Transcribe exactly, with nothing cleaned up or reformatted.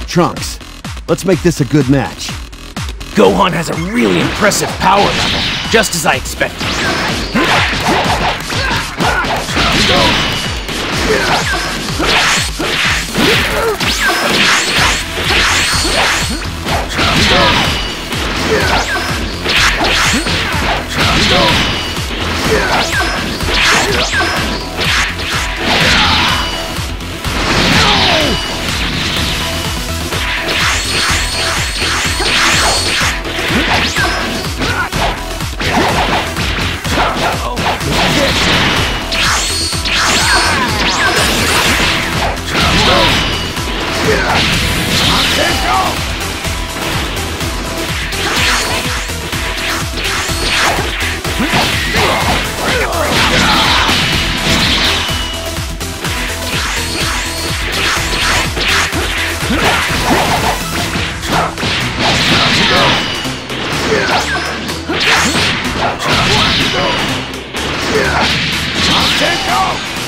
Trunks. Let's make this a good match. Gohan has a really impressive power level, just as I expected. Take off!